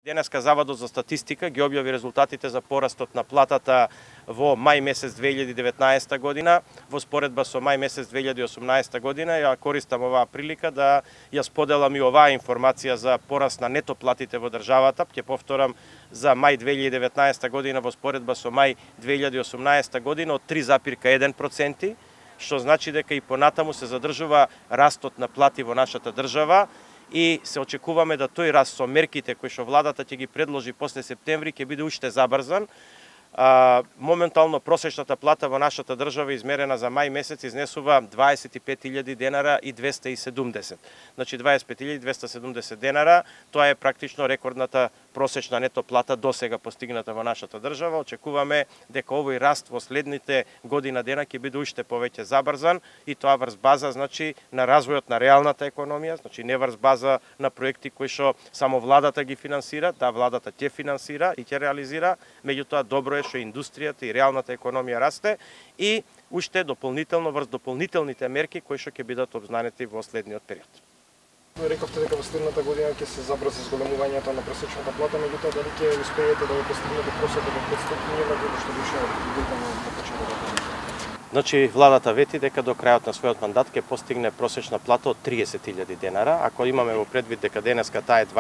Денеска Заводот за статистика ги објави резултатите за порастот на платата во мај месец 2019 година во споредба со мај месец 2018 година. Ја користам оваа прилика да ја споделам и оваа информација за пораст на нето платите во државата. Ќе повторам, за мај 2019 година во споредба со мај 2018 година од 3,1%, што значи дека и понатаму се задржува растот на плати во нашата држава. И се очекуваме да тој раст со мерките кои што владата ќе ги предложи после септември ќе биде уште забрзан. Моментално просечната плата во нашата држава измерена за мај месец изнесува 25.000 денара и 270. Значи 25.270 денара, тоа е практично рекордната просечна нето плата досега постигната во нашата држава. Очекуваме дека овој раст во следните година дена ќе биде уште повеќе забрзан и тоа врз база значи на развојот на реалната економија, значи не врз база на проекти кои што само владата ги финансира, владата ќе финансира и ќе реализира, меѓутоа добро е што индустријата и реалната економија расте и уште дополнително врз дополнителните мерки кои што ќе бидат обзнанети во следниот период. Рековте дека во следната година ќе се забрзи зголемувањето на просечната плата, меѓутоа дали ќе успеете да го постигнете просекот од 500.000 годишно што беше детално на почетокот на годината? Значи, владата вети дека до крајот на својот мандат ќе постигне просечна плата од 30.000 денара. Ако имаме во предвид дека денеска таа е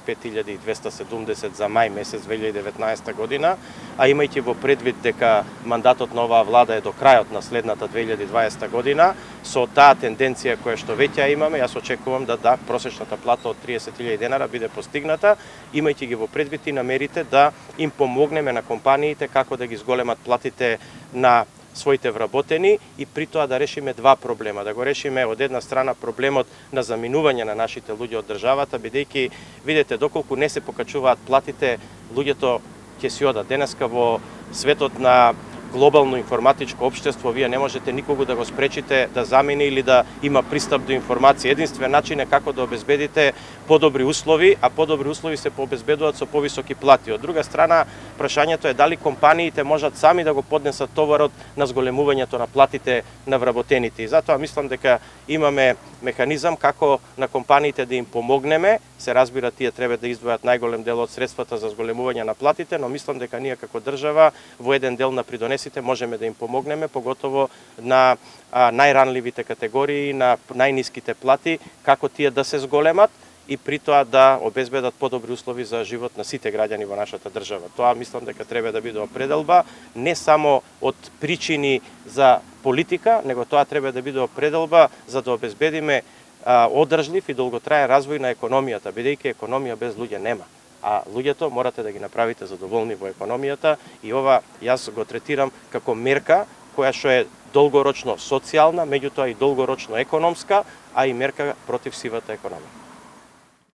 25.270 за мај месец 2019 година, а имајќи во предвид дека мандатот на оваа влада е до крајот на следната 2020 година, со таа тенденција која што веќе имаме, јас очекувам да просечната плата од 30.000 денара биде постигната, имајќи ги во предвид и намерите да им помогнеме на компаниите како да ги зголемат платите на своите вработени и при тоа да решиме два проблема. Да го решиме од една страна проблемот на заминување на нашите луѓе од државата, бидејќи видете доколку не се покачуваат платите, луѓето ќе си одат. Денеска во светот на глобално информатичко општество вие не можете никого да го спречите да замине или да има пристап до информација. Единствен начин е како да обезбедите подобри услови, а подобри услови се пообезбедуваат со повисоки плати. Од друга страна, прашањето е дали компаниите можат сами да го поднесат товарот на зголемувањето на платите на вработените. И затоа мислам дека имаме механизам како на компаниите да им помогнеме. Се разбира, тие треба да издвојат најголем дел од средствата за зголемување на платите, но мислам дека ние како држава во еден дел на придонесите можеме да им помогнеме, поготово на најранливите категории, на најниските плати, како тие да се зголемат и при тоа да обезбедат подобри услови за живот на сите граѓани во нашата држава. Тоа мислам дека треба да биде определба не само од причини за политика, него тоа треба да биде определба за да обезбедиме одржлив и долготраен развој на економијата, бидејќи економија без луѓе нема. А луѓето морате да ги направите задоволни во економијата и ова јас го третирам како мерка која што е долгорочно социјална, меѓутоа и долгорочно економска, а и мерка против сивата економија.